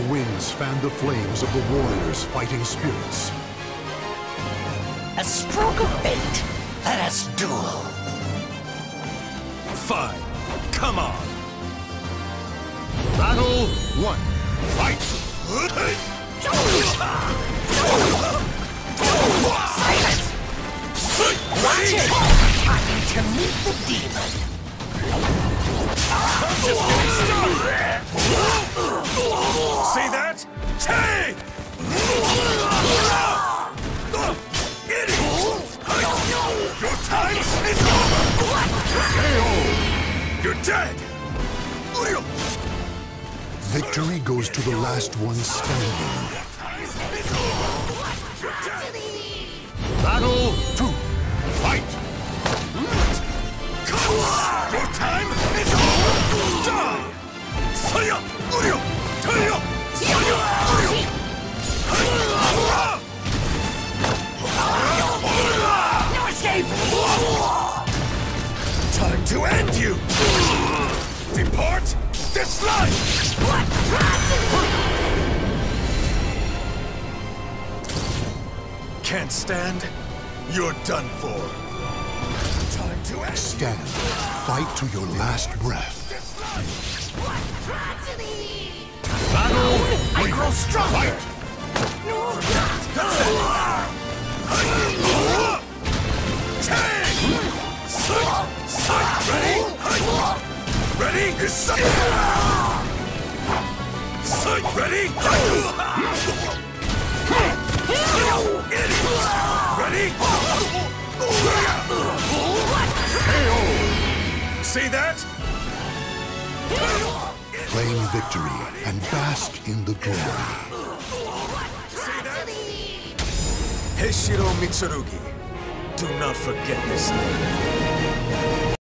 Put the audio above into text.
winds fan the flames of the warriors' fighting spirits. A stroke of fate. Let us duel. Fine. Come on. Battle 1. Fight! Silence! Watch it! I need to meet the demon. Just getting started. See that? Take! Your time is over! KO! You're dead! Victory goes to the last one standing. Battle 2. Fight! Your time is over! Die! Saya! Uryo! Tayo! Saya! Uryo! No escape! Time to end you! Depart this life! What tragedy! Can't stand? You're done for. Time to end Stand. Fight to your last breath. What tragedy! Battle I grow stronger! Fight! Ready? Ready? Ready? See that? Claim victory and bask in the glory. Heshiro Mitsurugi. Do not forget this name.